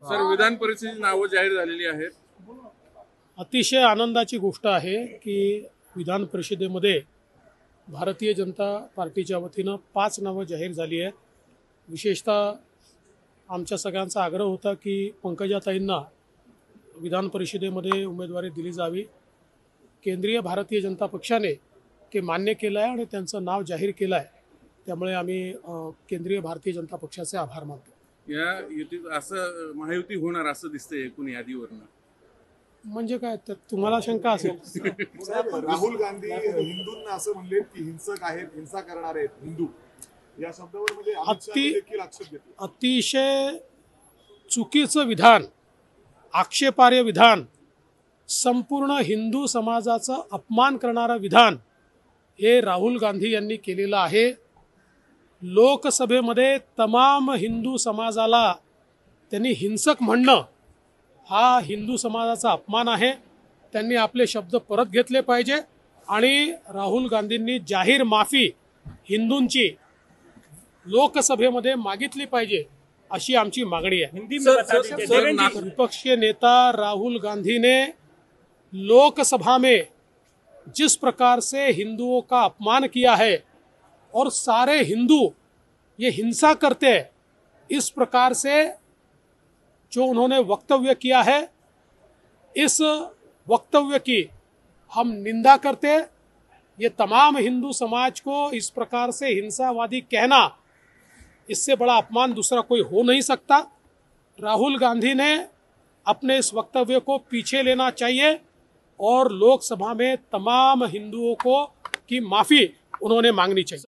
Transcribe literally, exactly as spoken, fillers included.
Sir, विधान परिषदेची नावं जाहीर झालेली आहेत. अतिशय आनंदाची गोष्ट आहे की विधान परिषदेमध्ये भारतीय जनता पार्टीच्या वतीनं पाच नावं जाहीर झाली आहेत. विशेषतः आमच्या सगळ्यांचा आग्रह होता की पंकजाताईंना विधान परिषदेमध्ये उमेदवारी दिली जावी. केंद्रीय भारतीय जनता पक्षाने ते मान्य केलं आहे आणि त्यांचं नाव जाहीर केलं आहे. त्यामुळे आम्ही अ, केंद्रीय भारतीय जनता पक्षाचे आभार मानतो. या युतीत असं महायुती होणार असं दिसतंय एकूण यादीवरनं. म्हणजे काय तर तुम्हाला शंका असेल. साहेब, राहुल गांधी हिंदूंना असं म्हणले की हिंसक आहेत, हिंसा करणार आहेत हिंदू, या शब्दावर म्हणजे अमित शहा देखील आक्षेप घेतले. अतिशय चुकीचं विधान, आक्षेपार्ह विधान, संपूर्ण हिंदू समाजाचा अपमान करणारं विधान हे राहुल गांधी यांनी केलेलं आहे. लोकसभेमध्ये तमाम हिंदू समाजाला त्यांनी हिंसक म्हणणं हा हिंदू समाजाचा अपमान आहे. त्यांनी आपले शब्द परत घेतले पाहिजे आणि राहुल गांधींनी जाहीर माफी हिंदूंची लोकसभेमध्ये मागितली पाहिजे अशी आमची मागणी आहे. सर, सर, सर, सर, ना- विपक्षी नेता राहुल गांधी ने लोकसभा में जिस प्रकार से हिंदुओं का अपमान किया है और सारे हिंदू ये हिंसा करते हैं, इस प्रकार से जो उन्होंने वक्तव्य किया है, इस वक्तव्य की हम निंदा करते हैं. ये तमाम हिंदू समाज को इस प्रकार से हिंसावादी कहना, इससे बड़ा अपमान दूसरा कोई हो नहीं सकता. राहुल गांधी ने अपने इस वक्तव्य को पीछे लेना चाहिए और लोकसभा में तमाम हिंदुओं को की माफी उन्होंने मांगनी चाहिए.